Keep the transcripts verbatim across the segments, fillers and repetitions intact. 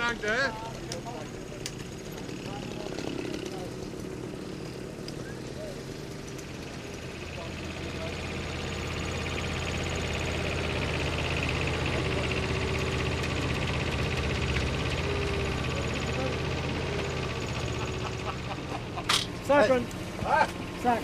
bedankt hè. Zakken. Zak.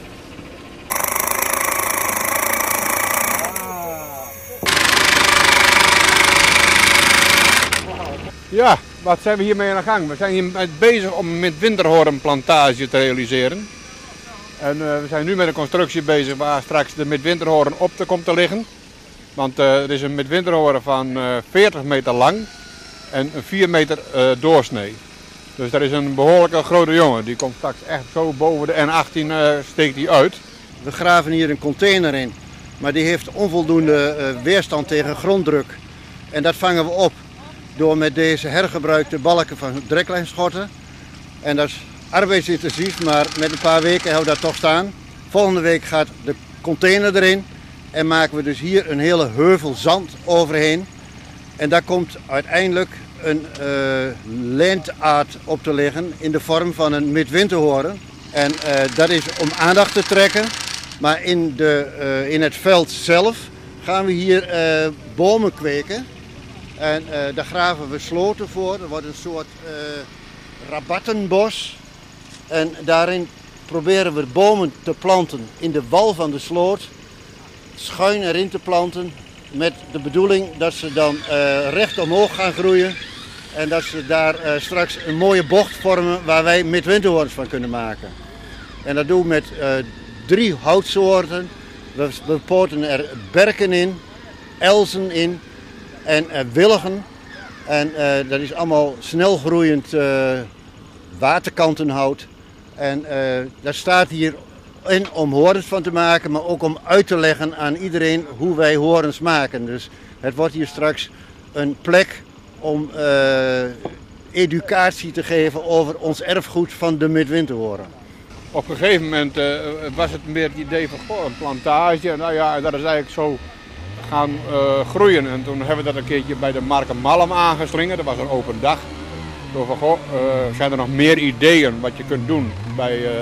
Ja, wat zijn we hiermee aan de gang? We zijn hier bezig om een midwinterhoornplantage te realiseren. En uh, we zijn nu met een constructie bezig waar straks de midwinterhoorn op te komt te liggen. Want uh, er is een midwinterhoorn van uh, veertig meter lang en vier meter uh, doorsnee. Dus dat is een behoorlijke grote jongen. Die komt straks echt zo boven de N achttien uh, steekt die uit. We graven hier een container in, maar die heeft onvoldoende uh, weerstand tegen gronddruk. En dat vangen we op door met deze hergebruikte balken van treklijnschotten. En dat is arbeidsintensief, maar met een paar weken hebben we dat toch staan. Volgende week gaat de container erin en maken we dus hier een hele heuvel zand overheen. En daar komt uiteindelijk een uh, lijntaard op te liggen in de vorm van een midwinterhoorn. En uh, dat is om aandacht te trekken. Maar in, de, uh, in het veld zelf gaan we hier uh, bomen kweken. En uh, daar graven we sloten voor. Er wordt een soort uh, rabattenbos. En daarin proberen we bomen te planten in de wal van de sloot. Schuin erin te planten. Met de bedoeling dat ze dan uh, recht omhoog gaan groeien. En dat ze daar uh, straks een mooie bocht vormen waar wij midwinterhoorns van kunnen maken. En dat doen we met uh, drie houtsoorten. We, we poten er berken in, elzen in en uh, willigen. En uh, dat is allemaal snelgroeiend uh, waterkantenhout. En uh, daar staat hier in om horens van te maken, maar ook om uit te leggen aan iedereen hoe wij horens maken. Dus het wordt hier straks een plek om uh, educatie te geven over ons erfgoed van de midwinterhoorn. Op een gegeven moment uh, was het meer het idee van goh, een plantage. Nou ja, dat is eigenlijk zo gaan uh, groeien. En toen hebben we dat een keertje bij de Markenmalm aangeslingerd. Dat was een open dag. Door van goh, uh, zijn er nog meer ideeën wat je kunt doen bij, uh,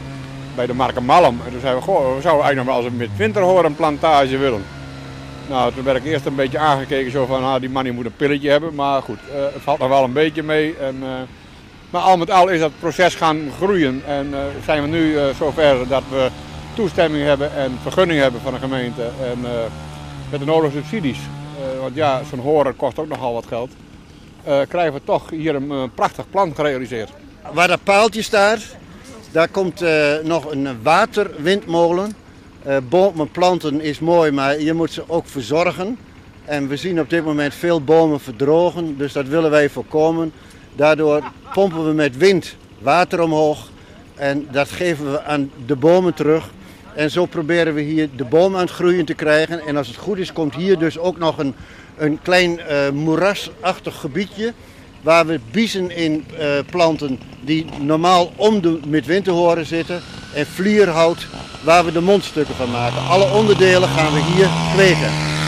bij de Markenmalm. En toen zeiden we, goh, we zouden eigenlijk nog wel eens een midwinterhoornplantage willen. Nou, toen werd ik eerst een beetje aangekeken zo van, ah, die man die moet een pilletje hebben. Maar goed, uh, het valt nog wel een beetje mee. En, uh, maar al met al is dat proces gaan groeien. En uh, zijn we nu uh, zover dat we toestemming hebben en vergunning hebben van de gemeente. En uh, met de nodige subsidies, uh, want ja, zo'n horen kost ook nogal wat geld. Uh, krijgen we toch hier een, een prachtig plan gerealiseerd. Waar dat paaltje staat, daar komt uh, nog een waterwindmolen. Uh, bomen planten is mooi, maar je moet ze ook verzorgen. En we zien op dit moment veel bomen verdrogen, dus dat willen wij voorkomen. Daardoor pompen we met wind water omhoog en dat geven we aan de bomen terug. En zo proberen we hier de boom aan het groeien te krijgen. En als het goed is, komt hier dus ook nog een, een klein uh, moerasachtig gebiedje waar we biezen in uh, planten die normaal om de midwinterhoorn zitten. En vlierhout waar we de mondstukken van maken. Alle onderdelen gaan we hier kweken.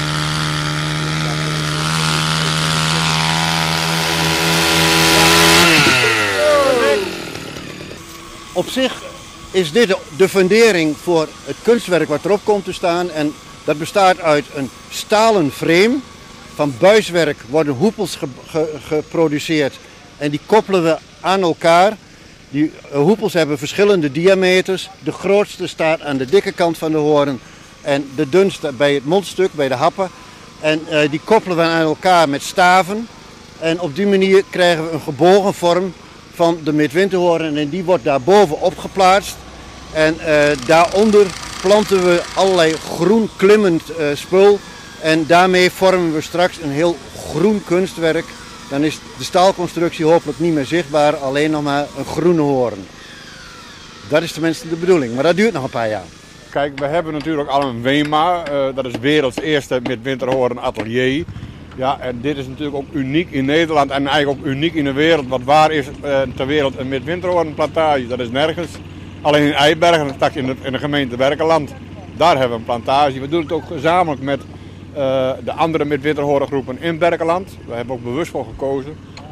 Op zich is dit de fundering voor het kunstwerk wat erop komt te staan. En dat bestaat uit een stalen frame. Van buiswerk worden hoepels ge ge geproduceerd en die koppelen we aan elkaar. Die uh, hoepels hebben verschillende diameters. De grootste staat aan de dikke kant van de hoorn en de dunste bij het mondstuk, bij de happen. En uh, die koppelen we aan elkaar met staven. En op die manier krijgen we een gebogen vorm van de midwinterhoorn en die wordt daarboven opgeplaatst. En uh, daaronder planten we allerlei groen klimmend uh, spul. En daarmee vormen we straks een heel groen kunstwerk. Dan is de staalconstructie hopelijk niet meer zichtbaar, alleen nog maar een groene hoorn. Dat is tenminste de bedoeling, maar dat duurt nog een paar jaar. Kijk, we hebben natuurlijk al een WEMA, uh, dat is werelds eerste midwinterhoorn atelier. Ja, en dit is natuurlijk ook uniek in Nederland en eigenlijk ook uniek in de wereld. Want waar is uh, ter wereld een midwinterhoornplantage? Dat is nergens. Alleen in Eibergen, straks in de, in de gemeente Berkeland. Daar hebben we een plantage. We doen het ook gezamenlijk met Uh, de andere midwinterhoorngroepen in Berkeland. We hebben ook bewust voor gekozen.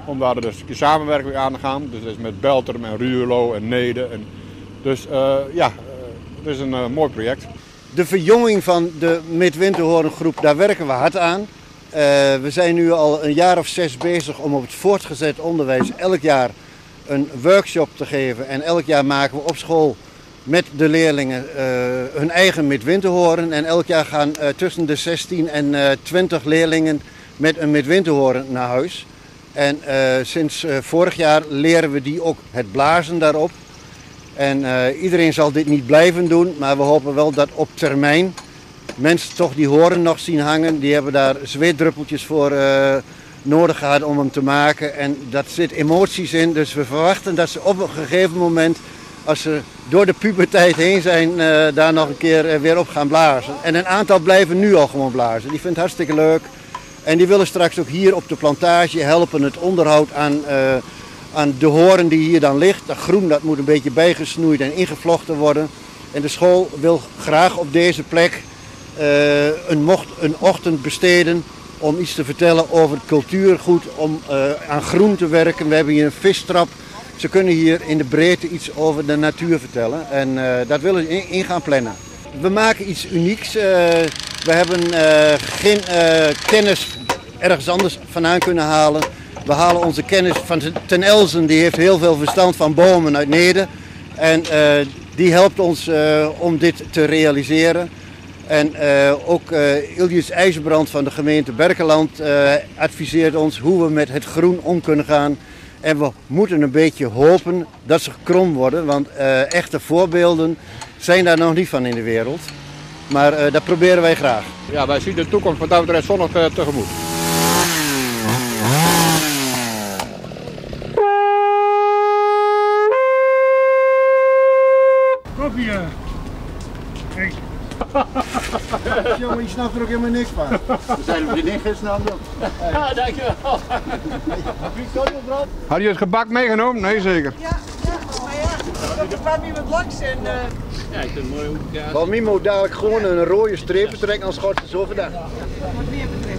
om daar dus een samenwerking aan te gaan. Dus dat is met Beltrum en Ruurlo en Neede. En dus uh, ja, het is een uh, mooi project. De verjonging van de Midwinterhoorngroep, daar werken we hard aan. Uh, we zijn nu al een jaar of zes bezig om op het voortgezet onderwijs elk jaar een workshop te geven. En elk jaar maken we op school met de leerlingen uh, hun eigen Midwinterhoorn. En elk jaar gaan uh, tussen de zestien en uh, twintig leerlingen met een Midwinterhoorn naar huis. En uh, sinds uh, vorig jaar leren we die ook het blazen daarop. En uh, iedereen zal dit niet blijven doen, maar we hopen wel dat op termijn mensen toch die hoorn nog zien hangen. Die hebben daar zweetdruppeltjes voor uh, nodig gehad om hem te maken. En dat zit emoties in, dus we verwachten dat ze op een gegeven moment, als ze door de puberteit heen zijn, uh, daar nog een keer uh, weer op gaan blazen. En een aantal blijven nu al gewoon blazen. Die vinden het hartstikke leuk. En die willen straks ook hier op de plantage helpen het onderhoud aan, uh, aan de hoorn die hier dan ligt. Dat groen dat moet een beetje bijgesnoeid en ingevlochten worden. En de school wil graag op deze plek uh, een, mocht, een ochtend besteden om iets te vertellen over het cultuurgoed, om uh, aan groen te werken. We hebben hier een vistrap. Ze kunnen hier in de breedte iets over de natuur vertellen en uh, dat willen we in, in gaan plannen. We maken iets unieks. Uh, we hebben uh, geen uh, kennis ergens anders vandaan kunnen halen. We halen onze kennis van Ten Elzen, die heeft heel veel verstand van bomen uit Neede. En uh, die helpt ons uh, om dit te realiseren. En uh, ook uh, Ilius IJzerbrand van de gemeente Berkeland uh, adviseert ons hoe we met het groen om kunnen gaan. En we moeten een beetje hopen dat ze krom worden, want uh, echte voorbeelden zijn daar nog niet van in de wereld. Maar uh, dat proberen wij graag. Ja, wij zien de toekomst wat dat betreft zonnig uh, tegemoet. Koffie. Hey. Jongen, je snapt er ook helemaal niks van. We zijn er niet gisteren aan het doen. Ja, dankjewel. Had je het gebak meegenomen? Nee, zeker. Ja, ja, maar ja, er kwam iemand langs en... Uh... Ja, ik vind het mooi hoe het gaat. Van mij moet dadelijk gewoon een rode streep trekken als schort is overdag. Wat meer betreft.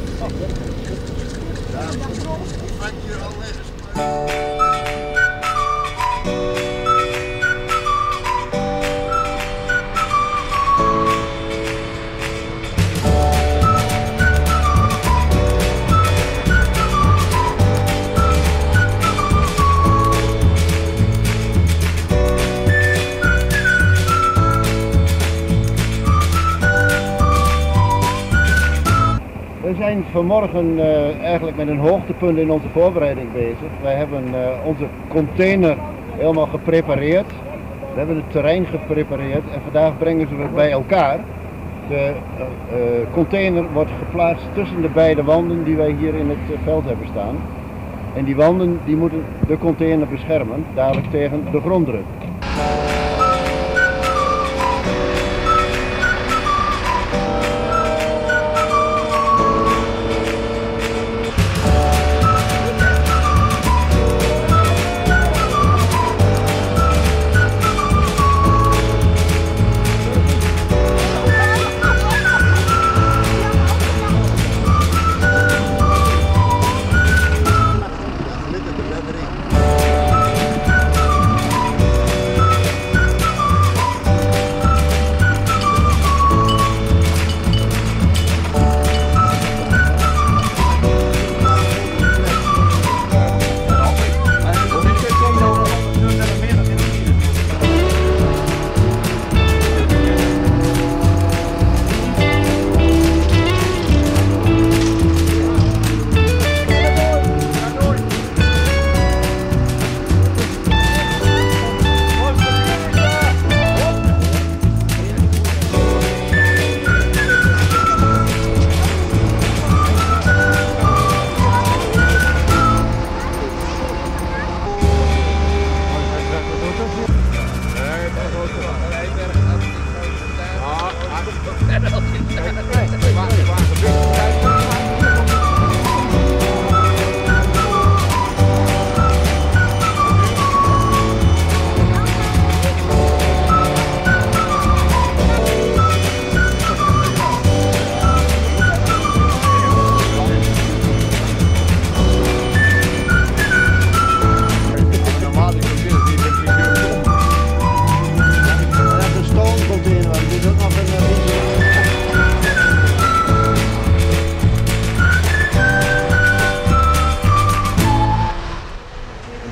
We zijn vanmorgen uh, eigenlijk met een hoogtepunt in onze voorbereiding bezig. Wij hebben uh, onze container helemaal geprepareerd. We hebben het terrein geprepareerd en vandaag brengen ze het bij elkaar. De uh, uh, container wordt geplaatst tussen de beide wanden die wij hier in het uh, veld hebben staan. En die wanden die moeten de container beschermen, dadelijk tegen de gronddruk.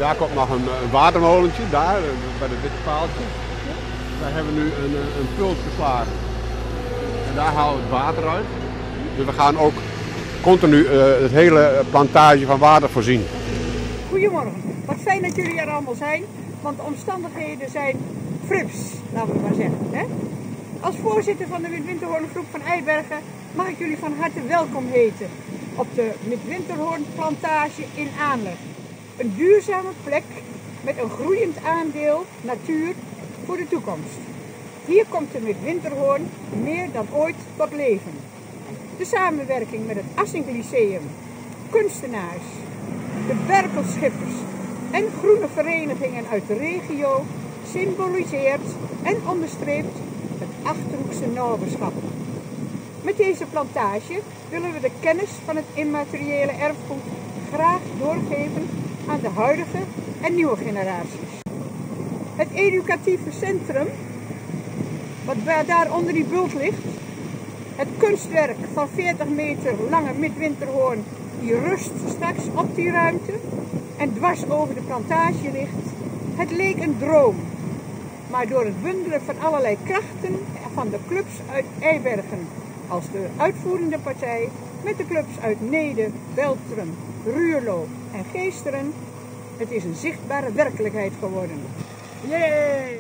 daar komt nog een, een watermolentje, daar bij de witte paaltje. Daar hebben we nu een, een pult geslagen. En daar halen we het water uit. Dus we gaan ook continu uh, het hele plantage van water voorzien. Goedemorgen, wat fijn dat jullie er allemaal zijn, want de omstandigheden zijn frips, laten we maar zeggen. Hè? Als voorzitter van de Midwinterhoorngroep van Eibergen mag ik jullie van harte welkom heten op de Midwinterhoornplantage in aanleg. Een duurzame plek met een groeiend aandeel natuur voor de toekomst. Hier komt de Midwinterhoorn meer dan ooit tot leven. De samenwerking met het Assink Lyceum, kunstenaars, de Berkelschippers en groene verenigingen uit de regio symboliseert en onderstreept het Achterhoekse naberschap. Met deze plantage willen we de kennis van het immateriële erfgoed graag doorgeven aan de huidige en nieuwe generaties. Het educatieve centrum, wat daar onder die bult ligt, het kunstwerk van veertig meter lange Midwinterhoorn, die rust straks op die ruimte en dwars over de plantage ligt. Het leek een droom, maar door het bundelen van allerlei krachten van de clubs uit Eibergen als de uitvoerende partij met de clubs uit Neede, Beltrum, Ruurlo en Geesteren, het is een zichtbare werkelijkheid geworden. Yay!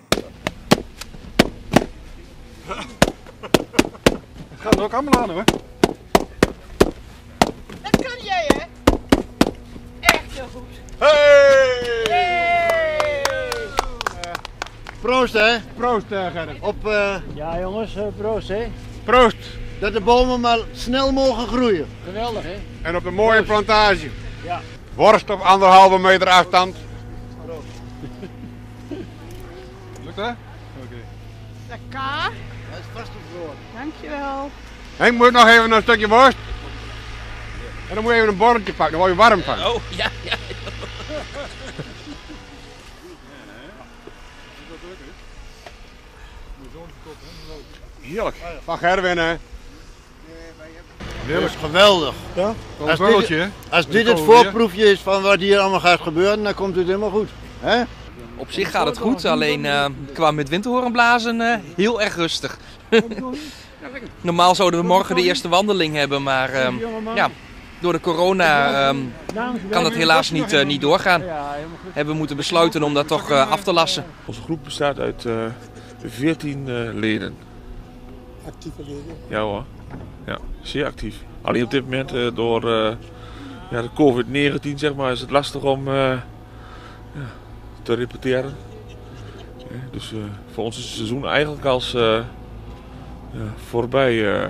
Het gaat er ook allemaal aan hoor. Dat kan jij, hè? Echt heel goed. Hey! Hey! Proost hè, Proost uh, Gerrit. op uh, Ja jongens, uh, proost hè. Proost. dat de bomen maar snel mogen groeien. Geweldig hè. En op de mooie plantage. Ja. Worst op anderhalve meter afstand. Lukt hè? Oké. Lekker, Dat is vast voor. dankjewel. Henk moet nog even een stukje worst. En dan moet je even een borreltje pakken, daar word je warm van. Oh, ja, ja. Heerlijk. Van Gerwin hè. Dat is geweldig. Ja? Als Een dit, borreltje hè? als dit Dan het komen we voorproefje is van wat hier allemaal gaat gebeuren, dan komt het helemaal goed. Hè? Op zich gaat het goed, alleen uh, qua Midwinterhoorn blazen uh, heel erg rustig. Normaal zouden we morgen de eerste wandeling hebben, maar uh, ja, door de corona uh, kan dat helaas niet, uh, niet doorgaan. Hebben we moeten besluiten om dat toch uh, af te lassen. Onze groep bestaat uit uh, veertien uh, leden. Actieve leden? Ja hoor, ja, zeer actief. Alleen op dit moment uh, door uh, ja, de covid negentien zeg maar, is het lastig om uh, ja, te repeteren. Ja, dus uh, voor ons is het seizoen eigenlijk als uh, ja, voorbij, uh,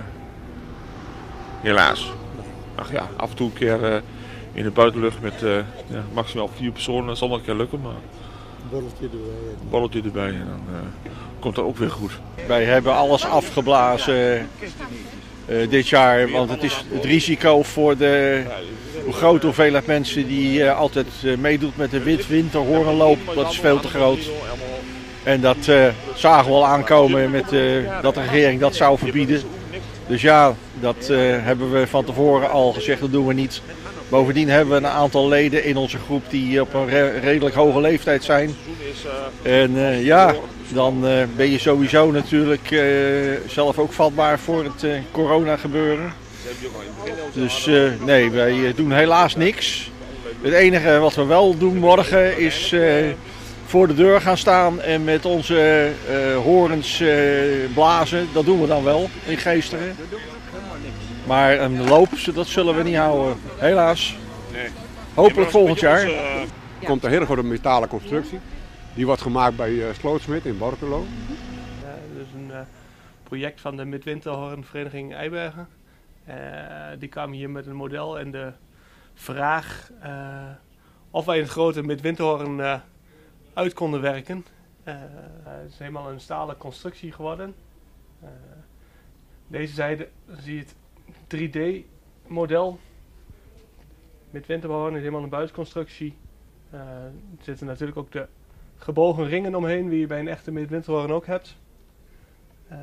helaas. Ach ja, af en toe een keer uh, in de buitenlucht met uh, ja, maximaal vier personen, dat zal nog een keer lukken, maar Een borreltje erbij. een balletje erbij en dan uh, komt dat ook weer goed. Wij hebben alles afgeblazen uh, dit jaar, want het is het risico voor de grote hoeveelheid mensen die uh, altijd uh, meedoet met de Midwinterhoornloop, dat is veel te groot. En dat uh, zagen we al aankomen met uh, dat de regering dat zou verbieden. Dus ja, dat uh, hebben we van tevoren al gezegd, dat doen we niet. Bovendien hebben we een aantal leden in onze groep die op een re redelijk hoge leeftijd zijn. En uh, ja, dan uh, ben je sowieso natuurlijk uh, zelf ook vatbaar voor het uh, corona gebeuren. Dus uh, nee, wij doen helaas niks. Het enige wat we wel doen morgen is uh, voor de deur gaan staan en met onze uh, horens uh, blazen. Dat doen we dan wel in Geesteren. Maar een loop, dat zullen we niet houden, helaas. Hopelijk volgend jaar. Er komt een hele grote metalen constructie. Die wordt gemaakt bij uh, Slootsmit in Borculo. Ja, dus een uh, project van de Midwinterhoornvereniging Eibergen. Uh, die kwamen hier met een model en de vraag uh, of wij een grote Midwinterhoorn uh, uit konden werken. Uh, het is helemaal een stalen constructie geworden. Uh, deze zijde zie je het drie D model. Midwinterhoorn is helemaal een buitenconstructie. Uh, er zitten natuurlijk ook de gebogen ringen omheen, die je bij een echte Midwinterhoorn ook hebt. Uh,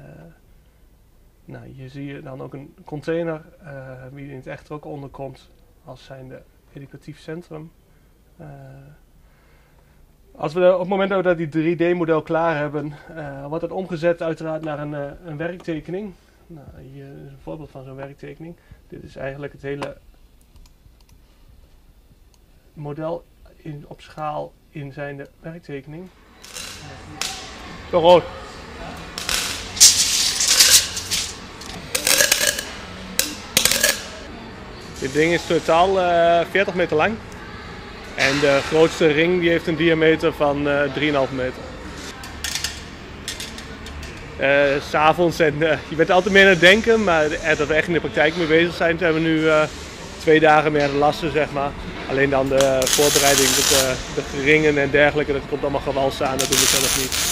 nou, hier zie je dan ook een container, uh, die in het echt ook onderkomt, als zijnde educatief centrum. Uh, Als we op het moment dat we die drie D model klaar hebben, uh, wordt het omgezet uiteraard naar een, uh, een werktekening. Nou, hier is een voorbeeld van zo'n werktekening. Dit is eigenlijk het hele model in, op schaal in zijn de werktekening. Zo rood. Dit ding is totaal uh, veertig meter lang. En de grootste ring die heeft een diameter van uh, drie komma vijf meter. Uh, 's avonds en uh, je bent altijd meer aan het denken, maar uh, dat we echt in de praktijk mee bezig zijn, zijn we nu uh, twee dagen meer aan de lassen, zeg maar. Alleen dan de voorbereiding, de, de ringen en dergelijke, dat komt allemaal gewals aan, dat doen we zelf niet.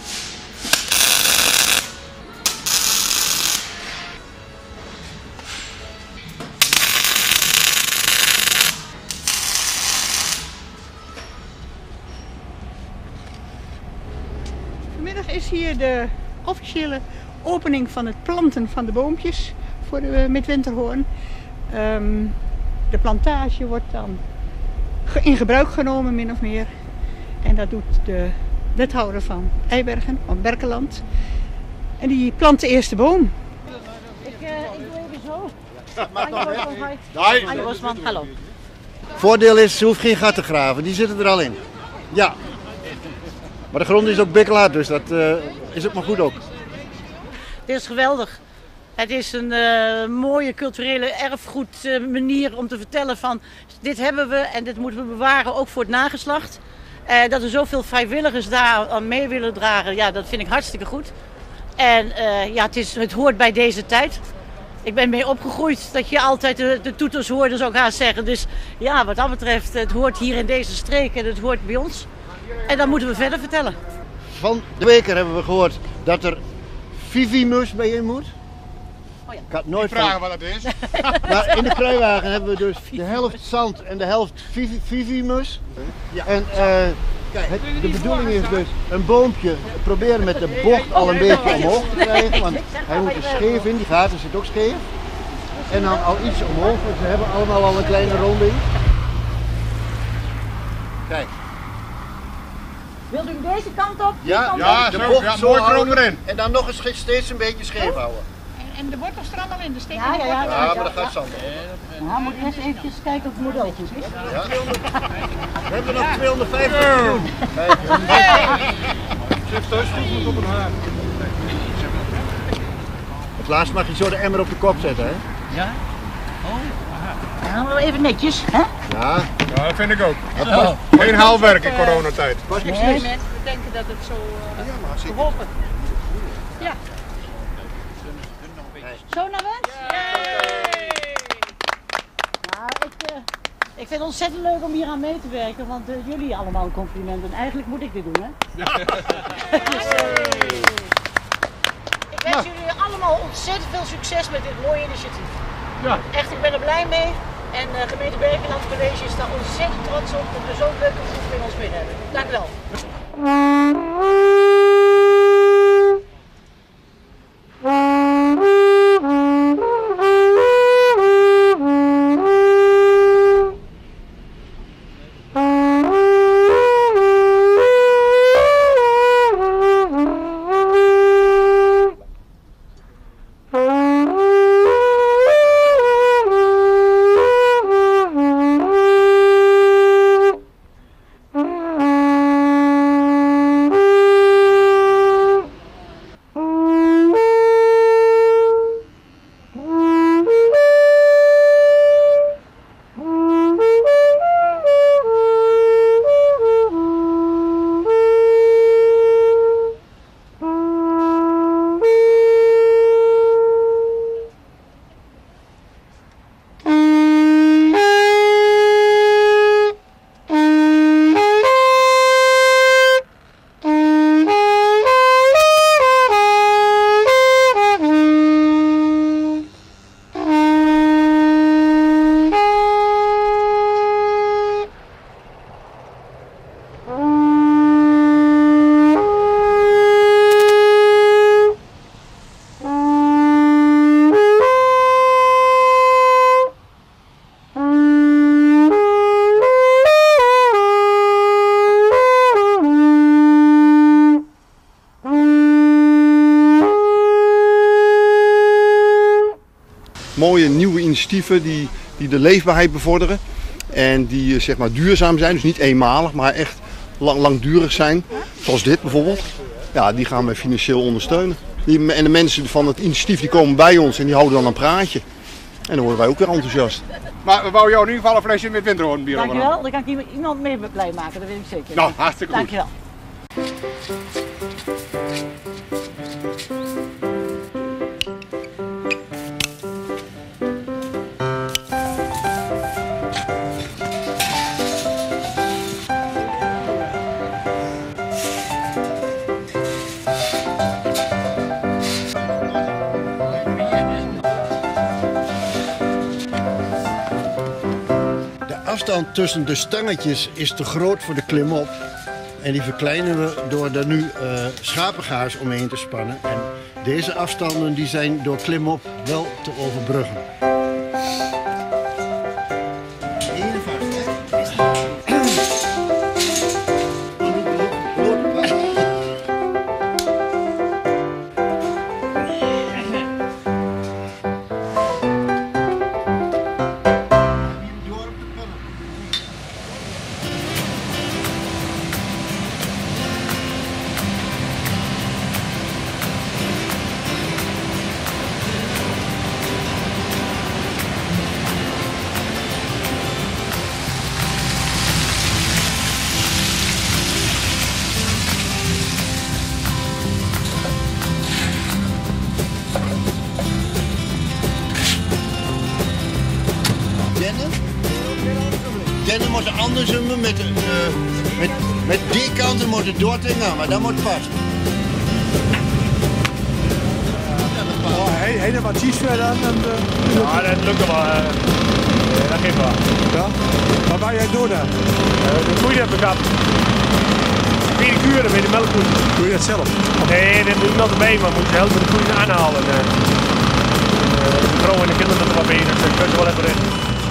Vanmiddag is hier de officiële opening van het planten van de boompjes voor de midwinterhoorn. Um, de plantage wordt dan in gebruik genomen, min of meer. En dat doet de wethouder van Eibergen, van Berkeland. En die plant de eerste boom. Ik, uh, ik doe even zo. Mag nog, Hoi. Anjo Bosman, hallo. Voordeel is, ze hoeft geen gat te graven, die zitten er al in. Ja. Maar de grond is ook bikkelhard, dus dat uh, is ook maar goed ook. Dit is geweldig. Het is een uh, mooie culturele erfgoed uh, manier om te vertellen van dit hebben we en dit moeten we bewaren ook voor het nageslacht. Uh, dat er zoveel vrijwilligers daar aan mee willen dragen, ja, dat vind ik hartstikke goed. En uh, ja, het, is, het hoort bij deze tijd. Ik ben mee opgegroeid dat je altijd de, de toeters hoorde, zou ik haast zeggen. Dus ja, wat dat betreft, het hoort hier in deze streek en het hoort bij ons. En dat moeten we verder vertellen. Van de weker hebben we gehoord dat er Vivimus bij in moet. Oh ja. Ik had nooit vragen van... wat dat is. Maar in de kruiwagen hebben we dus de helft zand en de helft Vivi Vivimus. Ja. En uh, het, de bedoeling is dus een boompje proberen met de bocht al een beetje omhoog te krijgen. Want hij moet er scheef in, die gaten zit ook scheef. En dan al iets omhoog, want ze hebben allemaal al een kleine ronding. Kijk. Wilt u deze kant op? Ja, kant ja, op? de zo, bocht ja, zo mooi houden eroverheen. en dan nog eens steeds een beetje scheef houden. En, en de wortels er allemaal in, de steken. Ja, ja, ja. Ja, maar dat gaat zand op. Nou, moet eerst eventjes kijken of het model goed is. Ja. We hebben nog tweehonderdvijftig miljoen. Kijk. Zit thuis goed op een haar. Het laatst mag je zo de emmer op de kop zetten, hè? Ja? Oh, aha. Nou, even netjes, hè? Ja. Ja, dat vind ik ook. Dat was geen haalwerk in coronatijd. Was niks Nee, mis. mensen denken dat het zo uh, geholpen. Ja. Zo naar wens? Nou, ik, uh, ik vind het ontzettend leuk om hier aan mee te werken, want uh, jullie allemaal een compliment en eigenlijk moet ik dit doen, hè? Dus, uh, ik wens jullie allemaal ontzettend veel succes met dit mooie initiatief. Ja. Echt, ik ben er blij mee. En uh, gemeente Berkeland College is daar ontzettend trots op dat we zo'n leuke groep in ons midden hebben. Dank u wel. nieuwe initiatieven die, die de leefbaarheid bevorderen. En die zeg maar duurzaam zijn, dus niet eenmalig, maar echt lang, langdurig zijn. Zoals dit bijvoorbeeld. Ja, die gaan wij financieel ondersteunen. Die, en de mensen van het initiatief die komen bij ons en die houden dan een praatje. En dan worden wij ook weer enthousiast. Maar we wou jou in ieder geval een flesje met Winterhoornbier over. Dankjewel, dan kan ik iemand mee blij maken, dat weet ik zeker. Nou, hartstikke goed. Dankjewel. De afstand tussen de stangetjes is te groot voor de klimop. En die verkleinen we door er nu uh, schapengaars omheen te spannen. En deze afstanden die zijn door klimop wel te overbruggen. Dennen moet andersom met, uh, met, met die kanten moet het doortingen, maar dat moet vast. Oh, helemaal iets verder aan. En, uh, ja, dat lukt wel. Uh, dat geeft wel. Ja? Waar waar jij door dan? Uh, de koeien heb ik gehad. Vier kuren met de melkkoeien. Doe je dat zelf? Nee, dat doe ik nog erbij, maar moet je helpen de koeien aanhalen. Uh, uh, de vrouw en de kinderen er wat bij, dus dat kun je wel even in.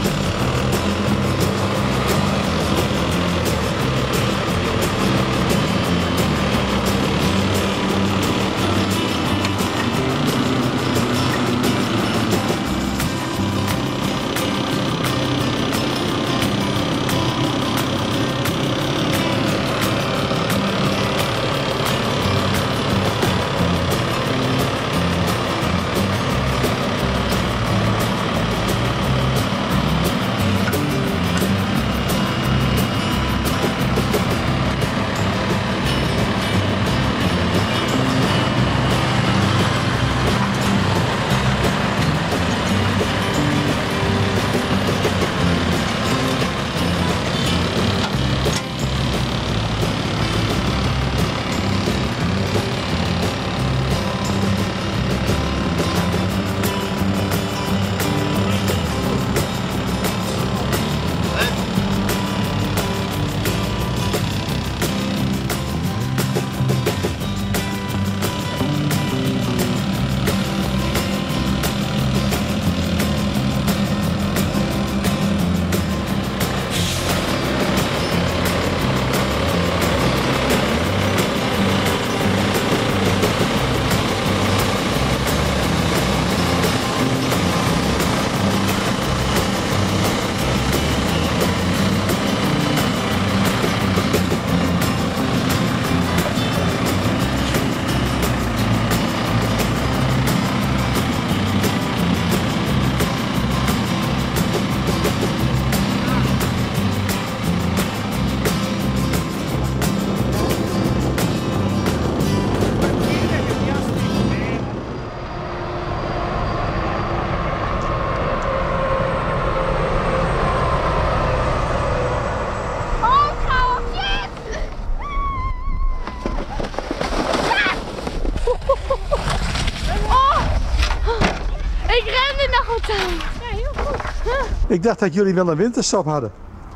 Ik dacht dat jullie wel een winterstop hadden.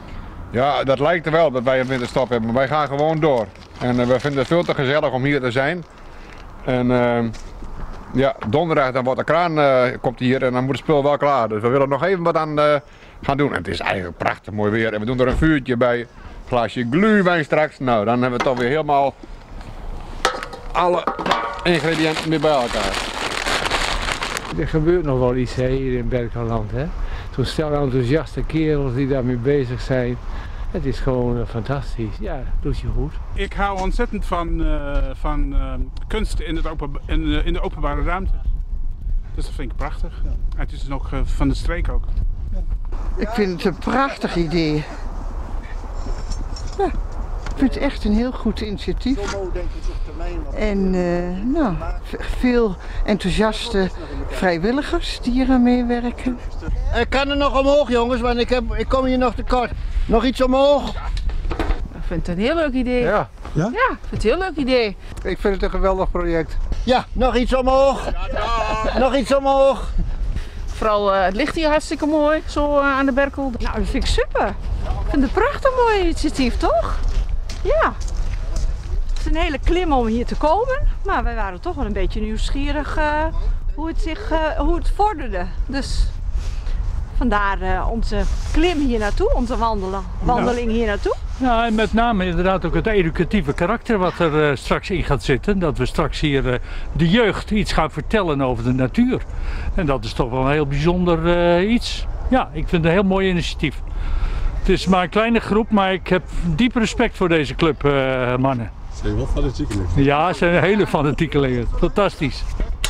Ja, dat lijkt er wel dat wij een winterstop hebben, maar wij gaan gewoon door. En uh, we vinden het veel te gezellig om hier te zijn. En uh, ja, donderdag dan wordt de kraan uh, komt hier en dan moet het spul wel klaar. Dus we willen nog even wat aan uh, gaan doen. En het is eigenlijk prachtig mooi weer. En we doen er een vuurtje bij, een glaasje glühwein straks. Nou, dan hebben we toch weer helemaal alle ingrediënten weer bij elkaar. er gebeurt nog wel iets hè, hier in Berkelland. Hè? Zo'n stel enthousiaste kerels die daarmee bezig zijn. Het is gewoon uh, fantastisch. Ja, doet je goed. Ik hou ontzettend van, uh, van uh, kunst in, het open, in, uh, in de openbare ruimte. Dus dat vind ik prachtig. Ja. En het is nog uh, van de streek ook. Ja. Ik vind het een prachtig idee. Ja, ik vind het echt een heel goed initiatief. En uh, nou, veel enthousiaste vrijwilligers die hier aan meewerken. Ik kan er nog omhoog jongens, want ik, heb, ik kom hier nog tekort. Nog iets omhoog? Ik vind het een heel leuk idee. Ja. Ja? Ja, ik vind het een heel leuk idee. Ik vind het een geweldig project. Ja, nog iets omhoog. Ja, nog iets omhoog. Vooral uh, het ligt hier hartstikke mooi, zo uh, aan de Berkel. Nou, dat vind ik super. Ik vind het een prachtig mooi initiatief, toch? Ja. Het is een hele klim om hier te komen, maar wij waren toch wel een beetje nieuwsgierig uh, hoe, het zich, uh, hoe het vorderde. Dus vandaar uh, onze klim hier naartoe, onze wandelen, wandeling hier naartoe. Ja, en met name inderdaad ook het educatieve karakter wat er uh, straks in gaat zitten. Dat we straks hier uh, de jeugd iets gaan vertellen over de natuur. En dat is toch wel een heel bijzonder uh, iets. Ja, ik vind het een heel mooi initiatief. Het is maar een kleine groep, maar ik heb diep respect voor deze club uh, mannen. Ze zijn wel fanatiekelingen. Ja, ze zijn hele fanatiekelingen. Fantastisch.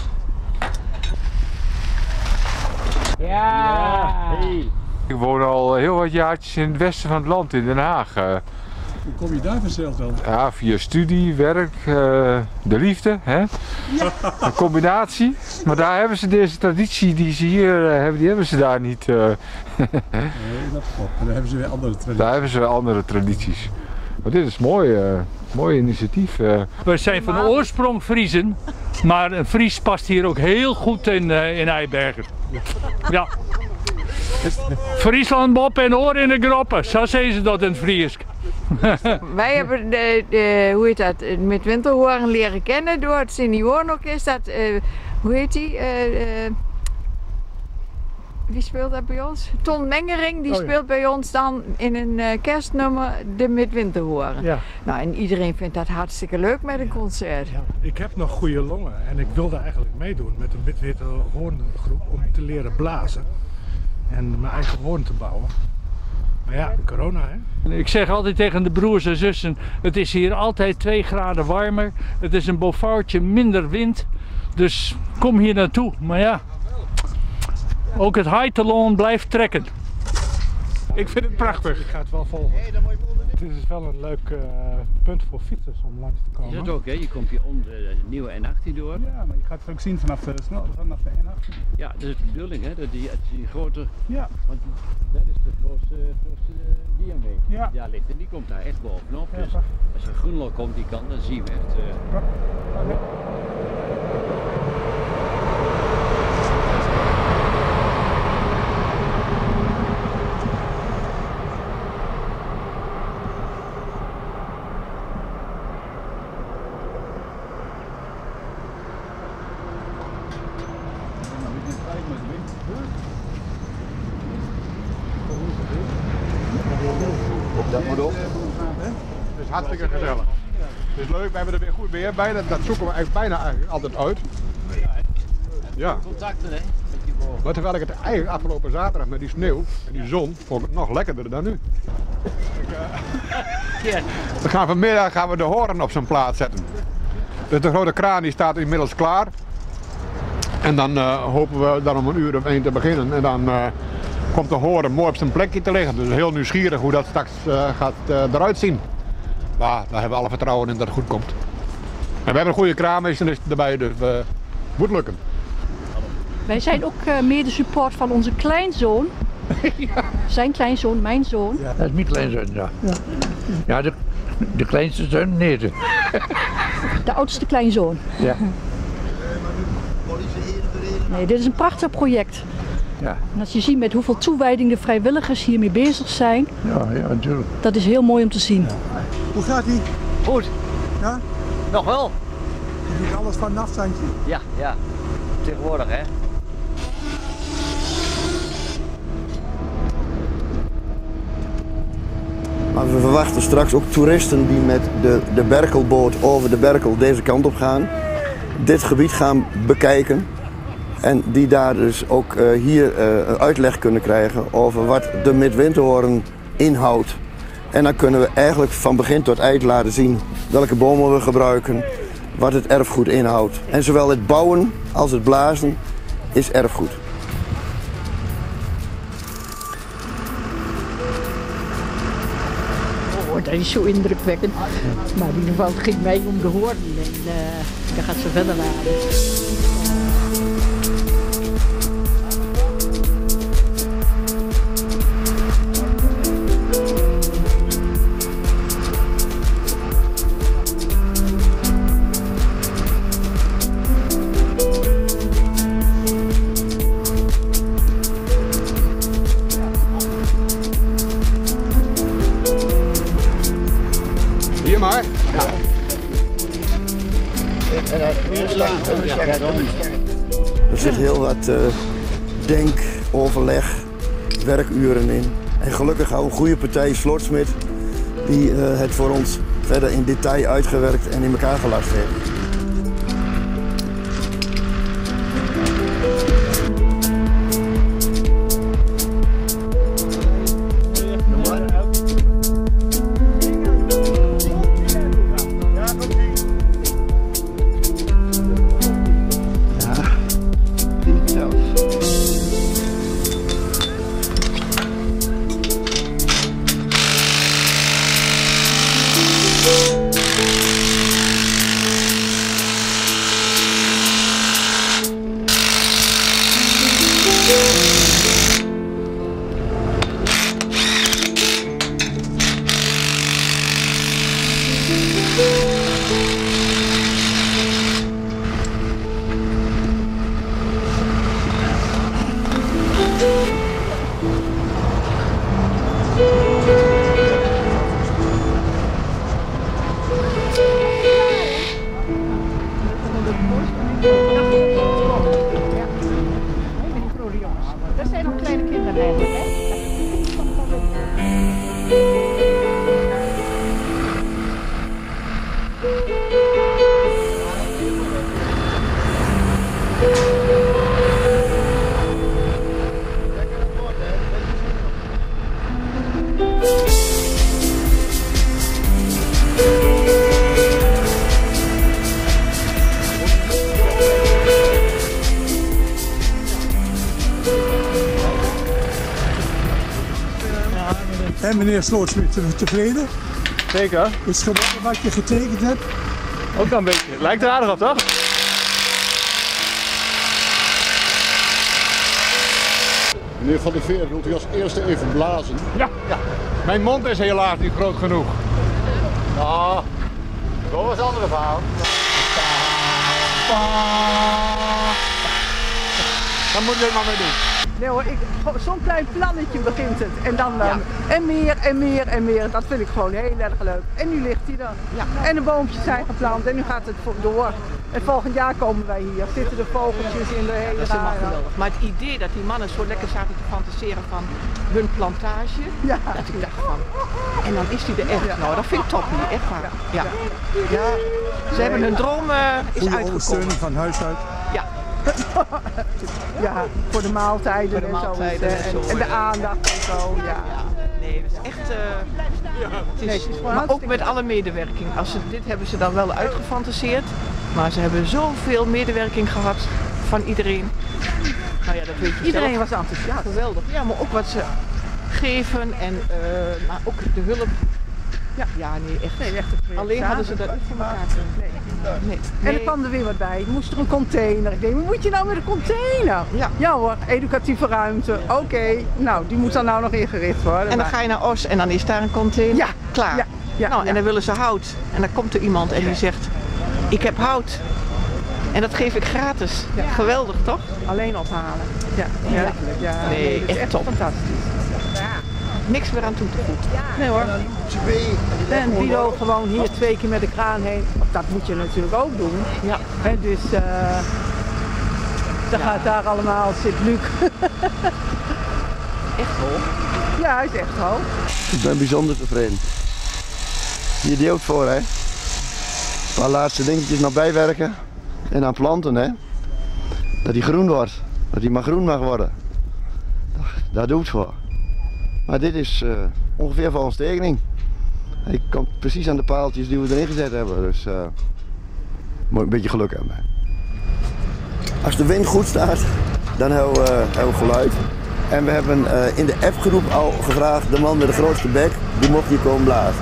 Ja! Hey. Ik woon al heel wat jaartjes in het westen van het land, in Den Haag. Hoe kom je daar vanzelf dan? Ja, via studie, werk, uh, de liefde, hè? Ja. Een combinatie. Maar daar hebben ze deze traditie die ze hier uh, hebben, die hebben ze daar niet. Uh... nee, dat klopt. En daar hebben ze weer andere tradities. Daar hebben ze weer andere tradities. Maar dit is mooi, uh, mooi initiatief. Uh. We zijn van oorsprong Friezen, maar een Fries past hier ook heel goed in, uh, in Eibergen. Ja. Friesland Bob en oor in de groppen, zo zeggen ze dat in het Fries. Wij hebben de, de, hoe heet dat, met Winterhoren leren kennen door het seniorenorkest. Uh, hoe heet die? Uh, uh, wie speelt dat bij ons? Ton Mengering, die oh, ja. speelt bij ons dan in een uh, kerstnummer de Midwinterhoren. Ja. Nou, en iedereen vindt dat hartstikke leuk met een concert. Ja, ik heb nog goede longen en ik wilde eigenlijk meedoen met een Midwinterhoorngroep om te leren blazen. En mijn eigen hoorn te bouwen. Maar ja, corona hè. Ik zeg altijd tegen de broers en zussen, het is hier altijd twee graden warmer. Het is een Beaufortje minder wind. Dus kom hier naartoe. Maar ja, ook het High-Talon blijft trekken. Ik vind het prachtig. Ik ga het wel volgen. Het is wel een leuk uh, punt voor fietsers om langs te komen. Is dat ook, hè? Je komt hier om de nieuwe N achttien door. Ja, maar je gaat het ook zien vanaf de, vanaf de N achttien. Ja, dat is de bedoeling, hè? Dat die, die grote. Ja. Want dat is de grootste, grootste uh, diameter. Ja. Die daar ligt en die komt daar echt bovenop. Ja, dus als er groenlok komt die kant, dan zien we echt. Uh... Ja. Ja. Dat moet op. Het is hartstikke gezellig. Het is leuk, we hebben er weer goed weer bij. Dat, dat zoeken we eigenlijk bijna eigenlijk altijd uit. Ja. Contacten, hè? Maar terwijl ik het eigenlijk afgelopen zaterdag met die sneeuw en die zon vond ik het nog lekkerder dan nu. Ik, uh... we gaan vanmiddag gaan we de hoorn op zijn plaats zetten. Dus de grote kraan die staat inmiddels klaar. En dan uh, hopen we dan om een uur of één te beginnen. En dan uh, komt de hoorn mooi op zijn plekje te liggen. Dus heel nieuwsgierig hoe dat straks uh, gaat uh, eruit zien. Maar daar hebben we alle vertrouwen in dat het goed komt. En we hebben een goede kraanmeester erbij, dus uh, moet lukken. Wij zijn ook uh, mede support van onze kleinzoon. Ja. Zijn kleinzoon, mijn zoon. Ja. Dat is mijn kleinzoon, ja. Ja, ja de, de kleinste zoon, nee. De, de oudste kleinzoon. Ja. Nee, dit is een prachtig project. Ja. En als je ziet met hoeveel toewijding de vrijwilligers hiermee bezig zijn. Ja, ja, natuurlijk. Dat is heel mooi om te zien. Ja. Hoe gaat ie? Goed. Ja? Nog wel. Je doet alles van een afstandje. Ja, ja. Tegenwoordig, hè. Maar we verwachten straks ook toeristen die met de, de Berkelboot over de Berkel deze kant op gaan. Dit gebied gaan bekijken. En die daar dus ook uh, hier uh, uitleg kunnen krijgen over wat de midwinterhoorn inhoudt. En dan kunnen we eigenlijk van begin tot eind laten zien welke bomen we gebruiken, wat het erfgoed inhoudt. En zowel het bouwen als het blazen is erfgoed. Oh, dat is zo indrukwekkend. Maar in ieder geval het ging mij om de hoorn en uh, dan gaat ze verder laden. Hier maar. Ja. Er zit heel wat uh, denk, overleg, werkuren in. En gelukkig houden we een goede partij Slotsmit die uh, het voor ons verder in detail uitgewerkt en in elkaar gelast heeft. Dat zijn nog kleine kinderen eigenlijk, hè? En meneer Slotsmit, tevreden? Zeker. Is het geworden wat je getekend hebt? Ook wel een beetje. Lijkt er aardig op, toch? Meneer Van der Veer, wilt u als eerste even blazen? Ja. ja. Mijn mond is helaas niet groot genoeg. Ja, dat was een andere verhaal. Dan moet je er maar mee doen. Nee hoor, zo'n klein plannetje begint het. En dan um, ja. en meer en meer en meer. Dat vind ik gewoon heel erg leuk. En nu ligt hij dan. Ja. En de boompjes zijn geplant en nu gaat het door. En volgend jaar komen wij hier. Zitten de vogeltjes in de hele Dat is helemaal geweldig. Maar het idee dat die mannen zo lekker zaten te fantaseren van hun plantage. Ja. Dat ik dacht van. En dan is die er echt. Ja. Nou, dat vind ik top niet. Echt waar. Ja. Ja. ja. Ze hebben hun droom uh, is Goede uitgekomen. ondersteuning van huis uit. Ja. Ja, voor de maaltijden, voor de maaltijden en, zo, en, en de aandacht en zo. Ja. Ja. Nee, het is echt. Uh, ja. het is, nee, het is maar ook met alle medewerking. Als ze, dit hebben ze dan wel uitgefantaseerd, maar ze hebben zoveel medewerking gehad van iedereen. Nou ja, dat weet je Iedereen zelf. was enthousiast. Geweldig. Ja, maar ook wat ze geven en uh, maar ook de hulp. Ja, ja nee, echt. Nee, echt alleen hadden ze dat niet voor elkaar. Nee. Nee. En er kwam er weer wat bij. Moest er een container. Ik denk, wat moet je nou met een container? Ja, ja hoor, educatieve ruimte. Oké, okay. Nou, die moet dan nou nog ingericht worden. En dan ga je naar Os en dan is daar een container. Ja, klaar. Ja. Ja. Nou, en dan willen ze hout. En dan komt er iemand en die zegt, ik heb hout. En dat geef ik gratis. Ja. Geweldig, toch? Alleen ophalen. Ja, ja. ja. Nee, nee echt, echt top. Fantastisch. Niks meer aan toe te voegen. Nee hoor. En Guido gewoon hier twee keer met de kraan heen. Dat moet je natuurlijk ook doen. Ja. He, dus uh, dan ja. gaat daar allemaal Sint-Luc. Echt hoog? Ja, hij is echt hoog. Ik ben bijzonder tevreden. Hier die ook voor, hè. Een paar laatste dingetjes nog bijwerken. En aan planten, hè. dat hij groen wordt. Dat hij maar groen mag worden. Daar doet het voor. Maar dit is uh, ongeveer volgens tekening. Hij komt precies aan de paaltjes die we erin gezet hebben. Dus uh, moet een beetje geluk hebben. Als de wind goed staat, dan hebben we, uh, hebben we geluid. En we hebben uh, in de appgroep al gevraagd, de man met de grootste bek, die mocht hier komen blazen.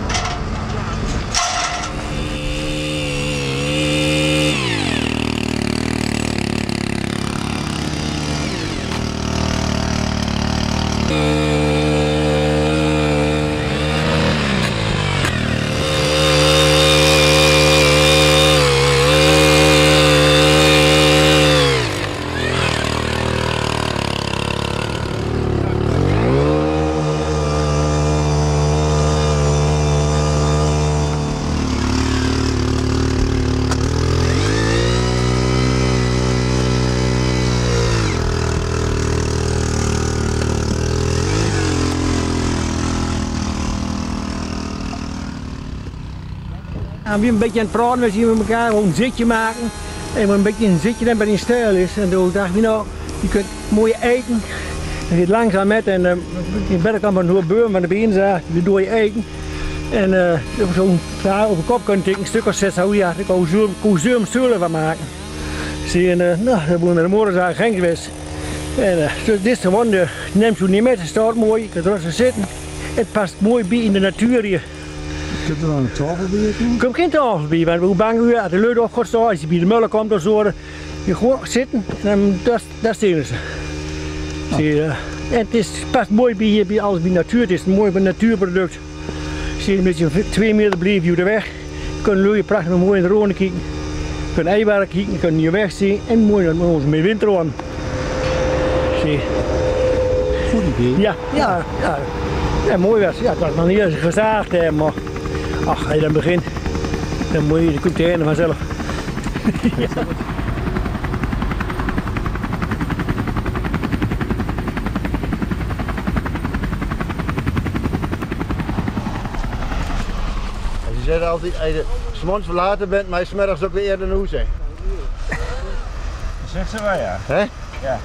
En we een beetje aan het praten we zien met elkaar, gewoon een zitje maken. En we een beetje een zitje dan bij die stijl is. En toen dacht ik, nou, je kunt mooi eten. Je gaat langzaam met en uh, in bed kan maar een beur van de benen, die doe je eten. En uh, zo'n klaar op de kop kunnen tikken, een stuk of zes, hoe ja, ik kon zo'n stoelen van maken. Zie je, uh, nou, dat moet naar de morgen geen geweest. En uh, dus dit is gewoon, uh, neemt zo niet met, het staat mooi, je kunt rustig zitten. Het past mooi bij in de natuur hier. Kunt er dan een tafel bij doen? Er komt geen tafel bij, want hoe bang u als de lucht op gaat staan, als je bij de mullen komt of zo, je gewoon zitten en dat, dat stelen ze. Ah. Zie je, uh, en het is, past mooi bij, hier, bij alles bij natuur, het is een mooi natuurproduct. Zie je, een beetje twee meter blijven je de weg. Je kunt luie prachtig mooi in de Rhône kijken. Je kunt eiwaren kijken, je kunt je weg zien en mooi met onze winter aan. Zie je. Goed idee. Ja, ja, ja. Ja, mooi was. Ja, het was nog niet eens gezaagd, hè, maar ach, als je dan begint, dan moet je de container vanzelf. Ja. Je zegt altijd, als je 's morgens verlaten bent, maar je 's middags ook weer eerder naar huis zijn. Dat zegt ze wel, ja. Hè? Ja.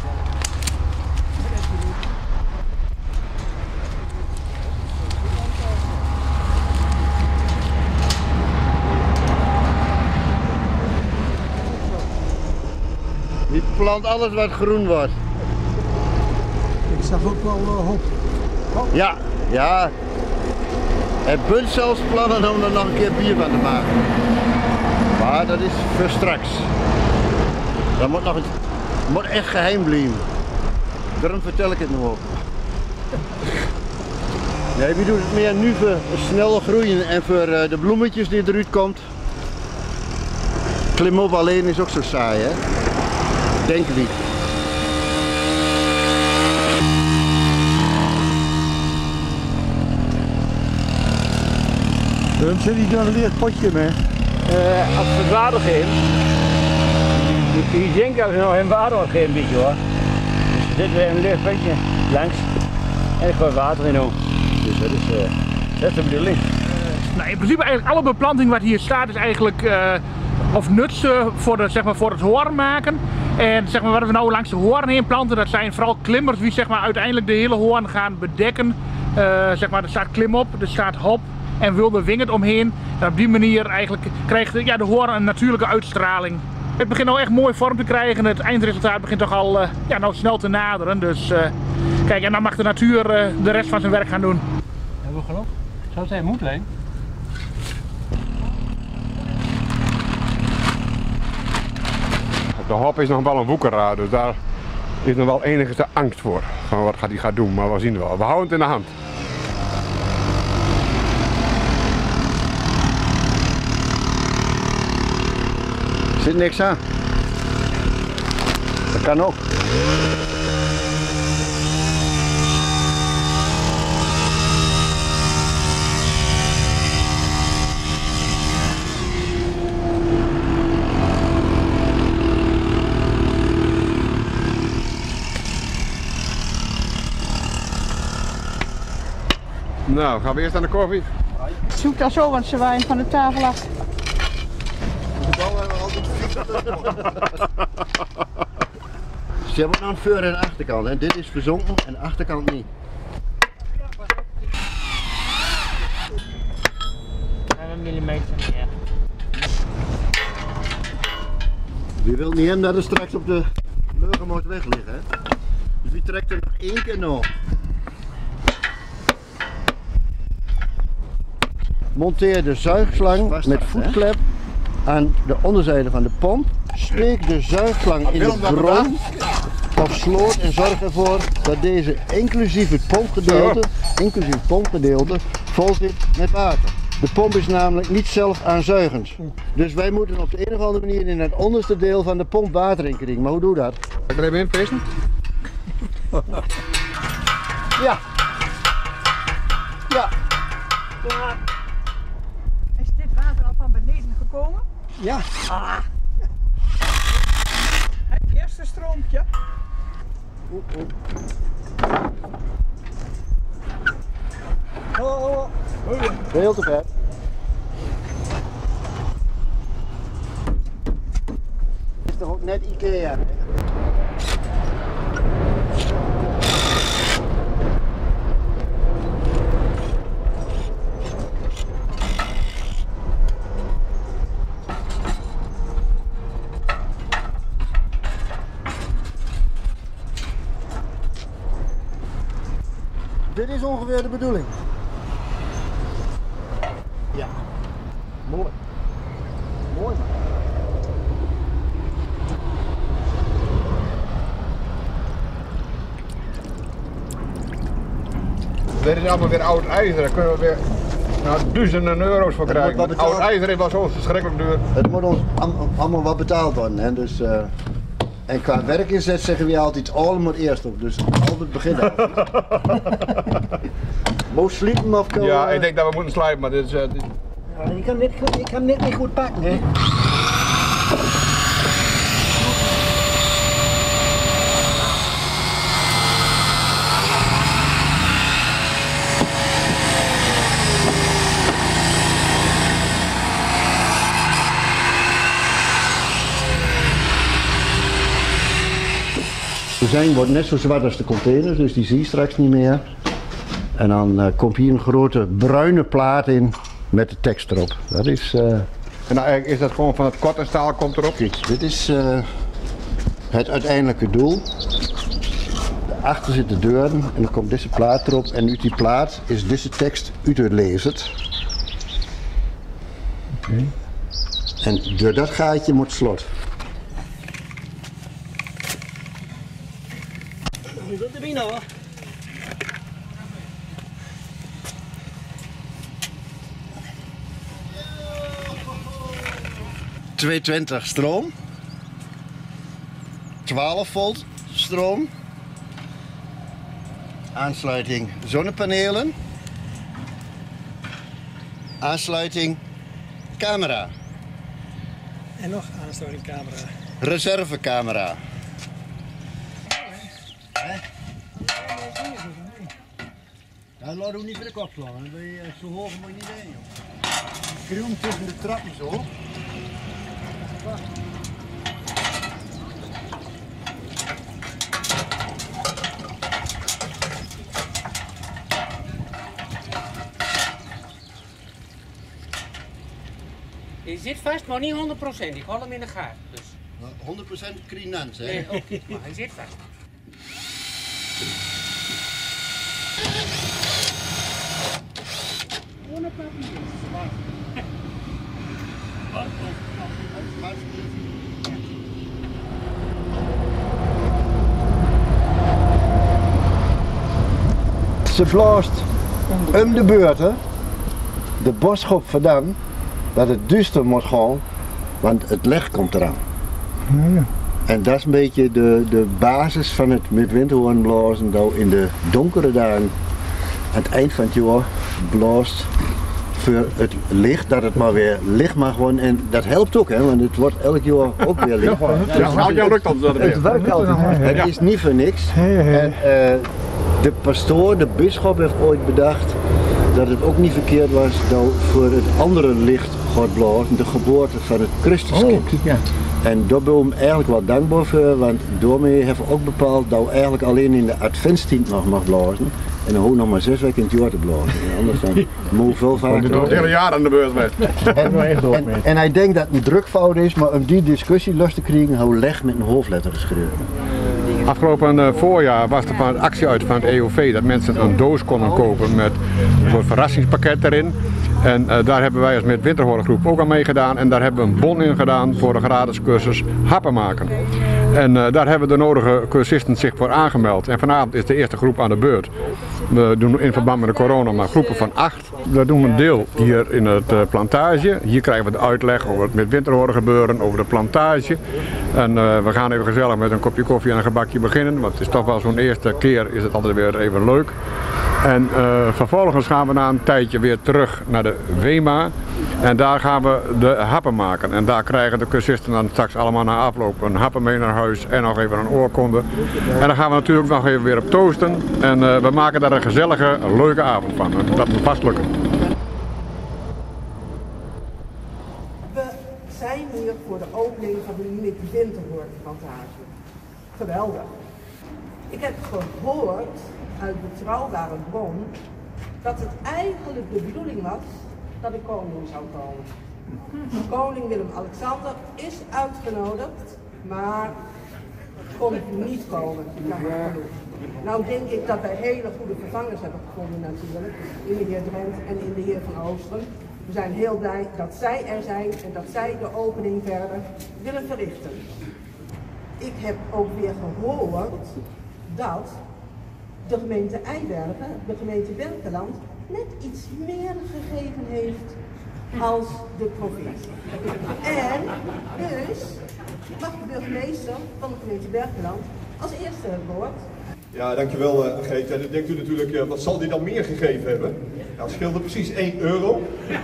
Die plant alles wat groen wordt. Ik zag ook wel uh, hop. hop. Ja, ja. Het punt zelfs plannen om er nog een keer bier van te maken. Maar dat is voor straks. Dat moet nog een, moet echt geheim blijven. Daarom vertel ik het nog op. Nee, wie doet het meer nu voor snel groeien en voor uh, de bloemetjes die eruit komt. Klimop alleen is ook zo saai, hè? Denk wie. Waarom zit hij dan een leer potje mee? Uh, als we het water geven, ik denk dat we nog een water geven, een beetje hoor. Dus er zit weer een leer potje langs en ik gooi water in doen. Dus dat is, uh, dat is de bedoeling. Nou, in principe eigenlijk alle beplanting wat hier staat is eigenlijk uh, of nut uh, voor, de, zeg maar, voor het hoorn maken. En zeg maar, wat we nou langs de hoorn heen planten, dat zijn vooral klimmers die zeg maar, uiteindelijk de hele hoorn gaan bedekken. Uh, zeg maar, er staat klimop, er staat hop en wilde wingerd omheen. En op die manier eigenlijk krijgt ja, de hoorn een natuurlijke uitstraling. Het begint nou echt mooi vorm te krijgen. Het eindresultaat begint toch al uh, ja, nou snel te naderen. Dus uh, kijk, en dan mag de natuur uh, de rest van zijn werk gaan doen. Hebben we genoeg? Zou het zijn moet leen? De hop is nog wel een woekeraar, dus daar is nog wel enige angst voor. Van wat gaat hij gaan doen, maar we zien het wel. We houden het in de hand. Er zit niks aan. Dat kan ook. Nou, gaan we eerst aan de koffie? Zoek dan zo, want ze waaien van de tafel af. Ze hebben nog een voor- en achterkant. En dit is verzonken en de achterkant niet. Een millimeter meer. Je wilt niet hebben dat er straks op de leugenmoot weg liggen, hè? Dus die trekt er nog één keer nog. Monteer de zuigslang met voetklep aan de onderzijde van de pomp. Steek de zuigslang in de bron of sloot en zorg ervoor dat deze inclusief het pompgedeelte, inclusief het pompgedeelte vol zit met water. De pomp is namelijk niet zelf aanzuigend. Dus wij moeten op de een of andere manier in het onderste deel van de pomp water in krijgen. Maar hoe doe je dat? Ik er even in pissen? Ja. Ja. Is dit water al van beneden gekomen? Ja. Ah. Het eerste stroompje. Oeh, oeh. Oh, oh, oh. Heel te ver. Is toch ook net Ikea? Dit is ongeveer de bedoeling. Ja. Mooi. Mooi man. Dit is allemaal weer oud ijzer, daar kunnen we weer nou, duizenden euro's voor krijgen. Oud ijzer was zo verschrikkelijk duur. Het moet ons allemaal wat betaald worden. Hè? Dus, uh, en qua werkinzet zeggen we altijd, al moet eerst op. Dus altijd beginnen. Moet sliepen of komen? Ja, ik denk dat we moeten slijpen, maar dit is... Uh, dit... Ja, je kan net, je kan net niet goed pakken, hè? De zijn wordt net zo zwart als de containers, dus die zie je straks niet meer. En dan uh, komt hier een grote bruine plaat in met de tekst erop. Dat is... Uh... En nou, is dat gewoon van het korte staal komt erop? Kijk, dit is uh, het uiteindelijke doel. Daarachter zitten de deuren en dan komt deze plaat erop. En uit die plaat is deze tekst uitgelezen. Okay. En door dat gaatje moet slot. Hoe dat erbij nou? tweehonderdtwintig stroom, twaalf volt stroom, aansluiting zonnepanelen, aansluiting camera. En nog aansluiting camera. Reservecamera. Ja, laat ook niet voor de kop slaan, dan ben je zo hoog moet je niet heen, joh. Kruim tussen de trappen zo. Je zit vast, maar niet honderd procent. Ik hou hem in de gaten. Dus. honderd procent krinant, hè? Nee, oké, okay, maar hij zit vast. Ohne papier. Ze blaast om de beurt, hè? De boodschap vandaan dat het duister moet gaan, want het licht komt eraan. Ja, ja. En dat is een beetje de, de basis van het midwinterhoorn blazen, dat in de donkere dagen aan het eind van het jaar blaast voor het licht, dat het maar weer licht mag worden. En dat helpt ook, hè, want het wordt elk jaar ook weer licht. Ja, ja, ja, lukt ons dat weer. Het werkt altijd. Het is niet voor niks. En uh, de pastoor, de bisschop heeft ooit bedacht dat het ook niet verkeerd was dat voor het andere licht gaat blazen, de geboorte van het Christuskind. Oh, ja. En daar ben ik eigenlijk wel dankbaar voor, want daarmee hebben we ook bepaald dat we eigenlijk alleen in de adventstijd nog mag blazen. En dan hoef nog maar zes weken in het jaar te blazen. En anders dan moet veel vaker. Het hele jaar aan de beurt met. En, en, en hij denkt dat het een drukfout is, maar om die discussie los te krijgen, hou leg met een hoofdletter geschreven. Afgelopen uh, voorjaar was er een actie uit van het E O V dat mensen een doos konden kopen met een soort verrassingspakket erin. En uh, daar hebben wij als met Winterhorengroep ook aan meegedaan en daar hebben we een bon in gedaan voor de gratis cursus happen maken. En uh, daar hebben de nodige cursisten zich voor aangemeld. En vanavond is de eerste groep aan de beurt. We doen in verband met de corona maar groepen van acht. We doen een deel hier in het uh, plantage. Hier krijgen we de uitleg over het met Winterhoren gebeuren, over de plantage. En uh, we gaan even gezellig met een kopje koffie en een gebakje beginnen. Want het is toch wel zo'n eerste keer is het altijd weer even leuk. En uh, vervolgens gaan we na een tijdje weer terug naar de WEMA. En daar gaan we de happen maken. En daar krijgen de cursisten dan straks allemaal na afloop een happen mee naar huis en nog even een oorkonde. En dan gaan we natuurlijk nog even weer op toosten. En uh, we maken daar een gezellige, leuke avond van. Dat moet vast lukken. We zijn hier voor de opening van de Midwinterhoornplantage. Geweldig. Ik heb gehoord uit betrouwbare bron dat het eigenlijk de bedoeling was dat de koning zou komen. Koning Willem-Alexander is uitgenodigd, maar kon niet komen. Nou denk ik dat wij hele goede vervangers hebben gevonden natuurlijk, in de heer Drent en in de heer Van Oosteren. We zijn heel blij dat zij er zijn en dat zij de opening verder willen verrichten. Ik heb ook weer gehoord dat de gemeente Eibergen, de gemeente Berkeland, net iets meer gegeven heeft als de provincie. En dus mag de burgemeester van de gemeente Berkeland als eerste het woord. Ja, dankjewel uh, Geet. En dan denkt u natuurlijk, uh, wat zal die dan meer gegeven hebben? Nou, het scheelde precies één euro.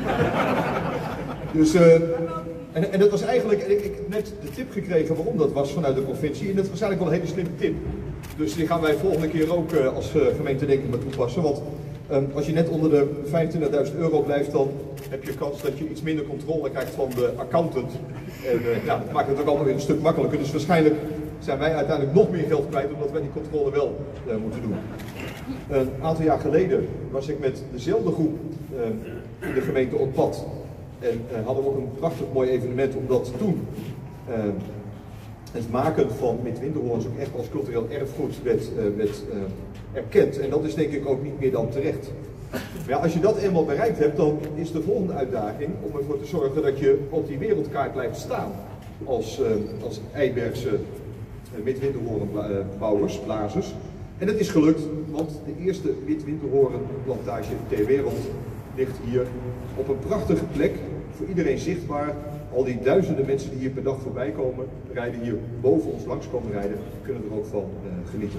Dus, uh, en, en dat was eigenlijk, ik, ik heb net de tip gekregen waarom dat was vanuit de provincie. En dat was eigenlijk wel een hele slimme tip. Dus die gaan wij volgende keer ook uh, als uh, gemeente denk ik maar toepassen. Want um, als je net onder de vijfentwintigduizend euro blijft, dan heb je kans dat je iets minder controle krijgt van de accountant. En uh, ja, dat maakt het ook allemaal weer een stuk makkelijker. Dus waarschijnlijk zijn wij uiteindelijk nog meer geld kwijt omdat wij die controle wel uh, moeten doen. Een aantal jaar geleden was ik met dezelfde groep uh, in de gemeente op pad. En uh, hadden we ook een prachtig mooi evenement omdat toen uh, het maken van Midwinterhoorns ook echt als cultureel erfgoed werd, uh, werd uh, erkend. En dat is denk ik ook niet meer dan terecht. Maar ja, als je dat eenmaal bereikt hebt, dan is de volgende uitdaging om ervoor te zorgen dat je op die wereldkaart blijft staan als, uh, als Eibergse uh, Midwinterhoornbouwers, blazers. En dat is gelukt, want de eerste Midwinterhoornplantage ter wereld ligt hier op een prachtige plek, voor iedereen zichtbaar. Al die duizenden mensen die hier per dag voorbij komen, rijden hier boven ons langs komen rijden, kunnen er ook van uh, genieten.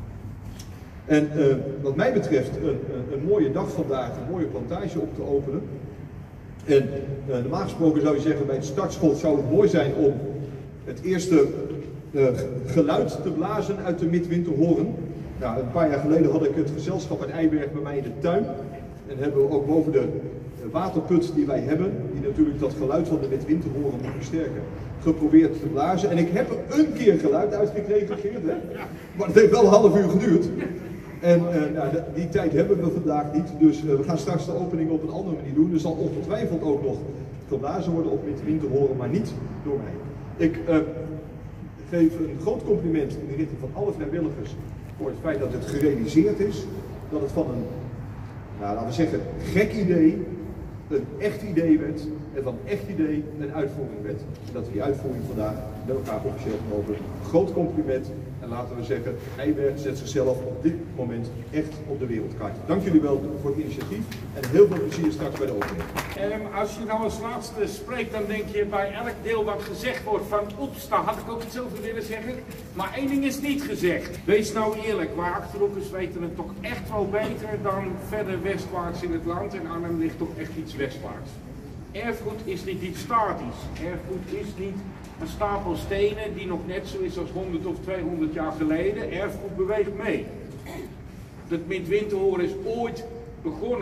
En uh, wat mij betreft een, een, een mooie dag vandaag, een mooie plantage op te openen. En uh, normaal gesproken zou je zeggen bij het startschot zou het mooi zijn om het eerste uh, geluid te blazen uit de Midwinterhoorn. Nou, een paar jaar geleden had ik het gezelschap uit Eibergen bij mij in de tuin. En hebben we ook boven de waterput die wij hebben, die natuurlijk dat geluid van de Midwinterhoorn moet versterken, geprobeerd te blazen. En ik heb er een keer geluid uitgekregen, Geert, hè? Maar het heeft wel een half uur geduurd. En uh, nou, die tijd hebben we vandaag niet, dus uh, we gaan straks de opening op een andere manier doen. Er zal ongetwijfeld ook nog geblazen worden op Midwinterhoorn, maar niet door mij. Ik uh, geef een groot compliment in de richting van alle vrijwilligers voor het feit dat het gerealiseerd is, dat het van een, nou, laten we zeggen, gek idee een echt idee werd en van echt idee een uitvoering werd. En dat we die uitvoering vandaag met elkaar officieel mogen. Groot compliment en laten we zeggen, Eibergen zet zichzelf op dit moment echt op de wereldkaart. Dank jullie wel voor het initiatief en heel veel plezier straks bij de opening. Um, als je nou als laatste spreekt, dan denk je bij elk deel wat gezegd wordt van oeps, daar had ik ook iets over willen zeggen. Maar één ding is niet gezegd. Wees nou eerlijk, wij Achterhoekers weten het toch echt wel beter dan verder westwaarts in het land. En Arnhem ligt toch echt iets westwaarts. Erfgoed is niet iets statisch. Erfgoed is niet een stapel stenen die nog net zo is als honderd of tweehonderd jaar geleden. Erfgoed beweegt mee. Het Midwinterhoorn is ooit begonnen. Het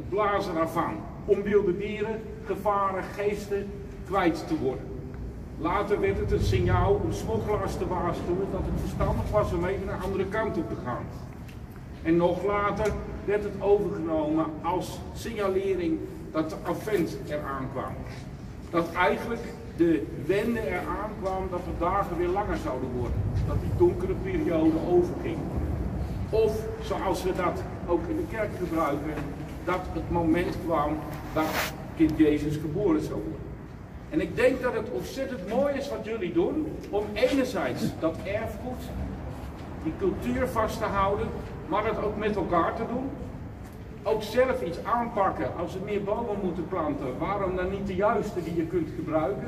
het blazen ervan, om wilde dieren, gevaren, geesten kwijt te worden. Later werd het een signaal om smokkelaars te waarschuwen dat het verstandig was om even naar de andere kant op te gaan. En nog later werd het overgenomen als signalering dat de advent eraan kwam. Dat eigenlijk de wende eraan kwam dat de dagen weer langer zouden worden. Dat die donkere periode overging. Of zoals we dat ook in de kerk gebruiken, dat het moment kwam dat kind Jezus geboren zou worden. En ik denk dat het ontzettend mooi is wat jullie doen, om enerzijds dat erfgoed, die cultuur vast te houden, maar het ook met elkaar te doen. Ook zelf iets aanpakken als we meer bomen moeten planten, waarom dan niet de juiste die je kunt gebruiken.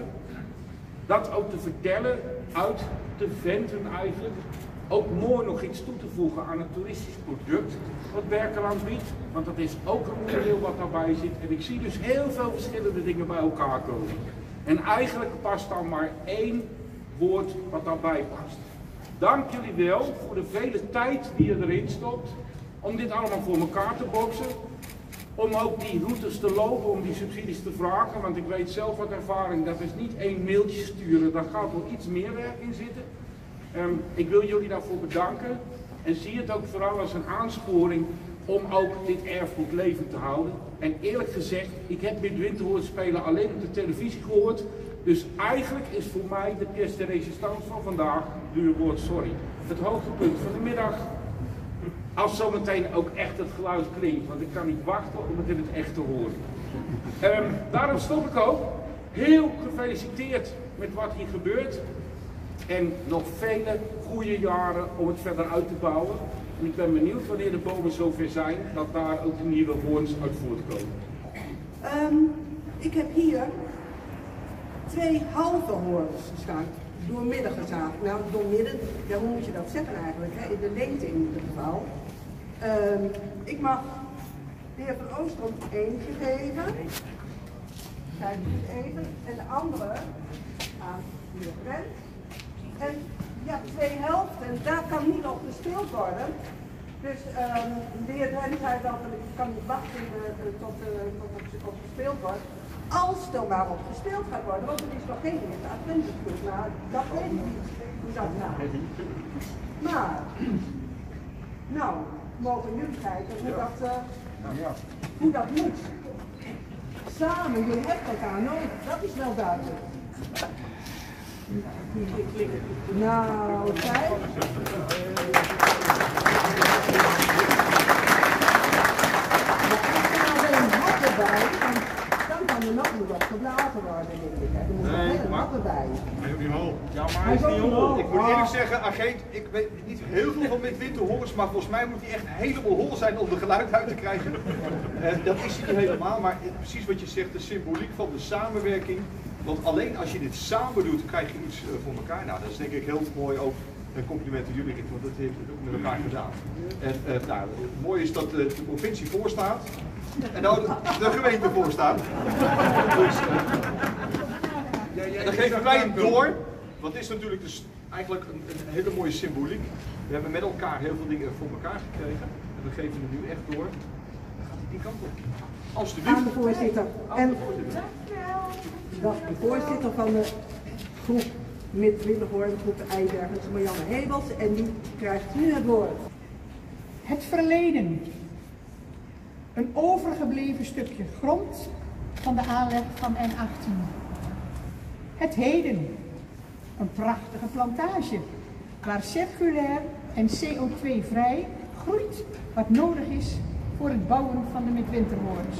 Dat ook te vertellen, uit te venten eigenlijk. Ook mooi nog iets toe te voegen aan het toeristisch product wat Berkeland biedt, want dat is ook een onderdeel wat daarbij zit. En ik zie dus heel veel verschillende dingen bij elkaar komen. En eigenlijk past dan maar één woord wat daarbij past. Dank jullie wel voor de vele tijd die je erin stopt om dit allemaal voor elkaar te boksen. Om ook die routes te lopen, om die subsidies te vragen. Want ik weet zelf wat ervaring, dat is niet één mailtje sturen, daar gaat wel iets meer werk in zitten. Um, ik wil jullie daarvoor bedanken en zie het ook vooral als een aansporing om ook dit erfgoed levend te houden. En eerlijk gezegd, ik heb Midwinter spelen alleen op de televisie gehoord. Dus eigenlijk is voor mij de pièce de résistance van vandaag, duur woord sorry, het hoogtepunt van de middag. Als zometeen ook echt het geluid klinkt, want ik kan niet wachten om het in het echt te horen. Um, daarom stop ik ook. Heel gefeliciteerd met wat hier gebeurt. En nog vele goede jaren om het verder uit te bouwen. En ik ben benieuwd wanneer de bomen zover zijn, dat daar ook de nieuwe hoorns uit voortkomen. Um, ik heb hier twee halve hoorns staan, doormidden gezaagd. Nou, doormidden, ja, hoe moet je dat zeggen eigenlijk, hè? In de lengte in ieder geval. Um, ik mag de heer Van Oostrom eentje geven. Kijk eens even. En de andere aan de heer Brent. En ja, twee helften, daar kan niet op gespeeld worden. Dus um, de heer Brent zei dat ik kan niet wachten uh, tot, uh, tot op, op gespeeld wordt. Als er maar op gespeeld gaat worden, want er is nog geen eerste adventsgoed. Maar dat weet ik niet hoe dat gaat. Maar, nou, mogen jullie kijken hoe dat, uh, hoe dat moet. Samen, jullie hebben elkaar nodig, dat is wel duidelijk. Nou, kijk. Dan kan er nog niet op geblazen worden, denk ik. Er moet nog heel wat erbij. Hij is ook niet hol. Ja, maar hij is niet hol. Ik moet eerlijk zeggen, Agent, ik weet niet heel veel van Midwinterhoorns, maar volgens mij moet hij echt helemaal hol zijn om de geluid uit te krijgen. Uh, dat is hij niet helemaal, maar precies wat je zegt, de symboliek van de samenwerking. Want alleen als je dit samen doet, krijg je iets uh, voor elkaar. Nou, dat is denk ik heel mooi ook. Een compliment aan jullie, want dat heeft het ook met elkaar gedaan. En uh, nou, het mooie is dat uh, de provincie voorstaat. En nou de, de gemeente voorstaat. Dus, uh, en dan geven wij hem door. Want het is natuurlijk dus eigenlijk een, een hele mooie symboliek. We hebben met elkaar heel veel dingen voor elkaar gekregen. En we geven hem nu echt door. Dan gaat hij die kant op. Alsjeblieft. Aan de voorzitter. En dat de voorzitter van de groep Midwinterhoorn, de groep Eibergen, Marianne Hebels. En die krijgt nu het woord. Het verleden. Een overgebleven stukje grond van de aanleg van N achttien. Het heden. Een prachtige plantage waar circulair en C O twee vrij groeit wat nodig is voor het bouwen van de Midwinterhoorns.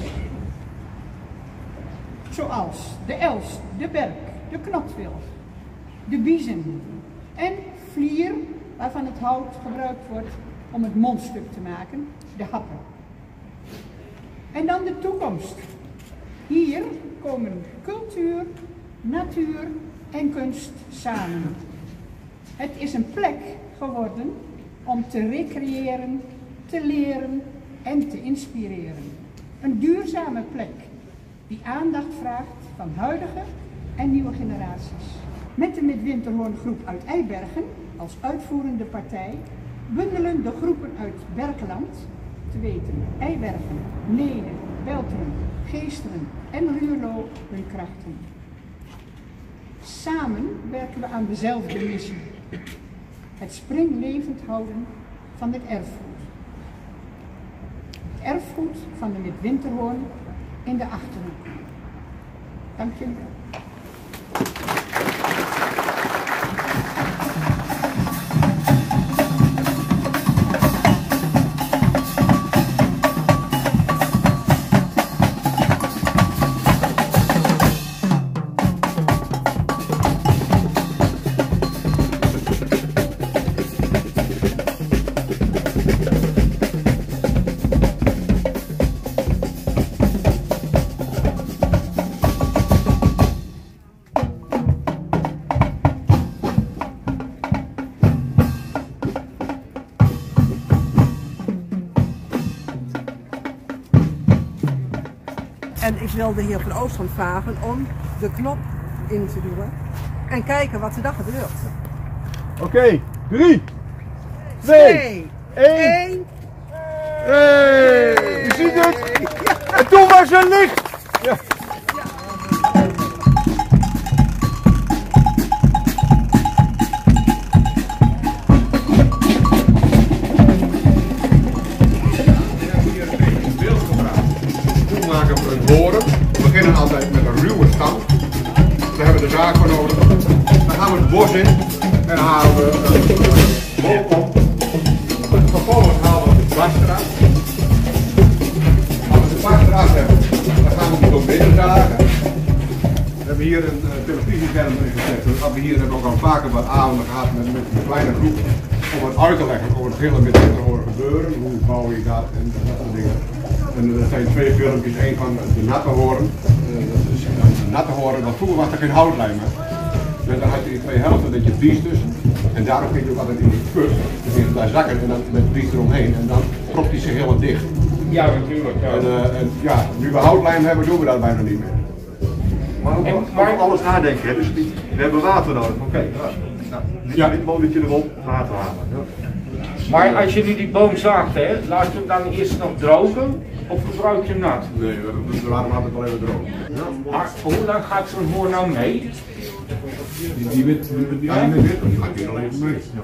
Zoals de els, de berk, de knotwilg, de biezen en vlier waarvan het hout gebruikt wordt om het mondstuk te maken, de happen. En dan de toekomst. Hier komen cultuur, natuur en kunst samen. Het is een plek geworden om te recreëren, te leren en te inspireren. Een duurzame plek die aandacht vraagt van huidige en nieuwe generaties. Met de Midwinterhoorn groep uit Eibergen als uitvoerende partij bundelen de groepen uit Berkeland, te weten Eibergen, Neede, Belteren, Geesteren en Ruurlo hun krachten. Samen werken we aan dezelfde missie. Het springlevend houden van het erfgoed. Het erfgoed van de Midwinterhoorn in de Achterhoek. Dank jullie wel. En ik wil de heer Van Oostrom vragen om de knop in te doen en kijken wat er dan gebeurt. Oké, okay, drie, twee, één. Hey, je ziet het? Ja. En toen was er licht. Ja. We beginnen altijd met een ruwe stand. Daar hebben we de zaak voor nodig. Dan gaan we het bos in en dan halen we een boom op. Vervolgens halen we de bas eraf. Als we de bas eraf hebben, dan gaan we die door binnen zagen. We hebben hier een uh, televisiescherm in gezet. Dus we hier hebben we ook al vaker wat avonden gehad met, met een kleine groep om het uit te leggen over het hele met te horen gebeuren. Hoe bouw je dat en dat soort dingen. En er zijn twee filmpjes, één van de natte horen. Uh, dat is de natte horen, want vroeger was er geen houtlijm. Dus dan had je die twee helften, dat je bies tussen. En daarom ging je ook altijd in die put. Dan ging je daar zakken en dan met bies eromheen. En dan propt hij zich helemaal dicht. Ja, natuurlijk. Ja. En, uh, en ja, nu we houtlijm hebben, doen we dat bijna niet meer. Maar ook maar alles nadenken, hè? Dus we hebben water nodig. Oké, okay, nou, ja. Dit molletje erop, water halen. Ja. Maar als je nu die boom zaagt, hè, laat je hem dan eerst nog drogen of gebruik je hem nat? Nee, we laten hem altijd wel even drogen. Ja. Maar hoe lang gaat zo'n hoorn nou mee? Die, die wit, die, die ene wit, die gaat hier al even mee. Ja.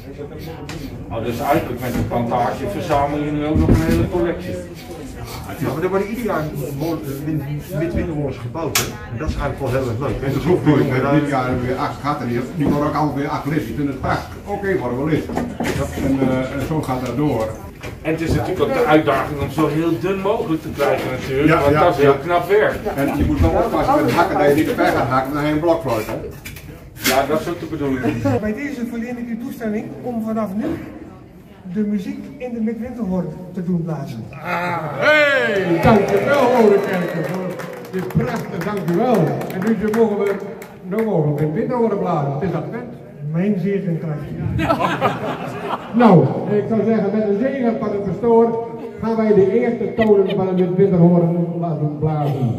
Oh, dus eigenlijk met een plantage verzamel je nu ook nog een hele collectie. Ja, maar er worden ieder jaar wit-winterhoorns gebouwd, hè? En dat is eigenlijk wel heel erg leuk. En dat is ook leuk. Dit jaar hebben we weer acht gehad en die, die worden ook allemaal weer acht lid. Die vinden het prachtig. Oké, okay, worden we lid. En, uh, en zo gaat dat door. En het is natuurlijk ook de uitdaging om zo heel dun mogelijk te krijgen natuurlijk, ja, want ja, dat is heel ja. knap werk. En je moet wel oppassen met het hakken dat je niet te ver gaat hakken, dan heb je een blokfluit. Ja, dat is ook de bedoeling. Bij deze verleen ik u toestemming om vanaf nu de muziek in de Midwinterhoorn te doen blazen. Ah, hey, dankjewel Oudekerken voor dit prachtig, dankjewel. En nu mogen we, nu mogen we Midwinterhoorn blazen, het is advent. Mijn zegen krijg je. Nou, ik zou zeggen, met een zegen van de pastoor gaan wij de eerste tonen van de Midwinterhoorn laten blazen.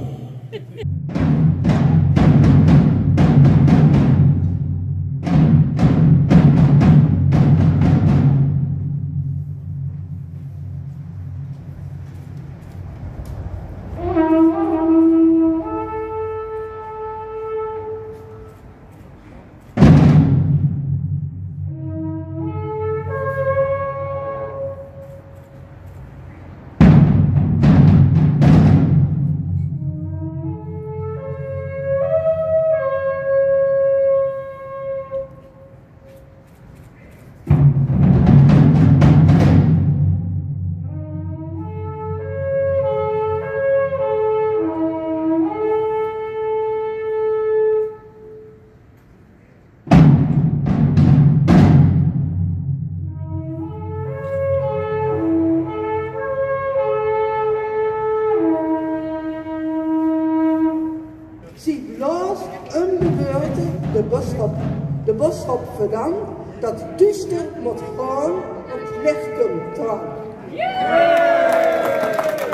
De boodschap, de boodschap verdan dat duister moet gaan op het licht komt trouw.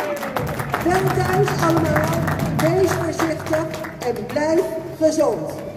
Wel thuis allemaal, wees voorzichtig en blijf gezond.